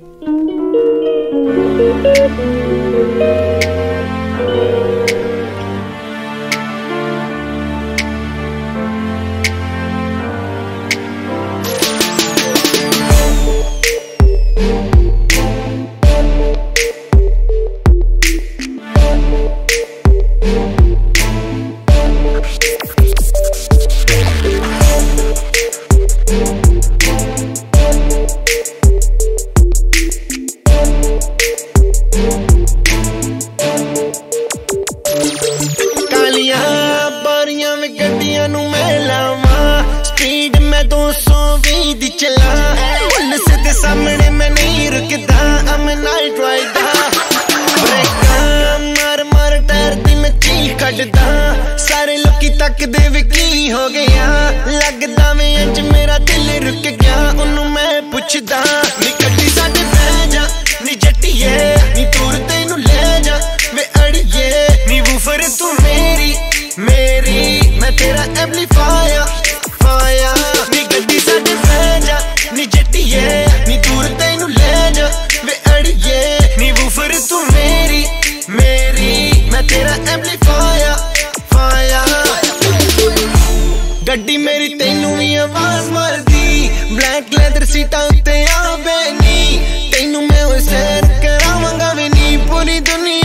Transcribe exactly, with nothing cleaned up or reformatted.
गड्डियां नू मैं लावा स्पीड में दो सौ बीस दी चला पुलिस दे सामने मैं नहीं रुकदा I'm a night rider ब्रेका मार मार टायर दी मैं चीख कढदा सारे लोकी तकदे वे की हो गया लगदा मैं इंज मेरा दिल रुक गया ओनू मैं पुछदा नी गड्डी साडे बह जा नी जट्टिए नी दूर तैनू ले जा वे अड़िए नी वूफर तू मेरी मेरी मैं तेरा एम्पलीफायर फायर नी गड्डी साडे बह जा नी जट्टिए नी दूर तैनू ले जा वे अड़िए नी वूफर तू मेरी मेरी मैं तेरा एम्पलीफायर फायर गड्डी मेरी तैनू भी आवाज मारदी ब्लैक लेदर सीटा उत्ते आ बैनी तैनू मैं सैर करावांगा वे नी पूरी दुनिया